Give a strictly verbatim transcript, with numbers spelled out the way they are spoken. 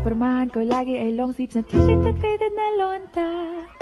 Pormahan ko lagi ay long sleeves na t-shirt at faded na lonta.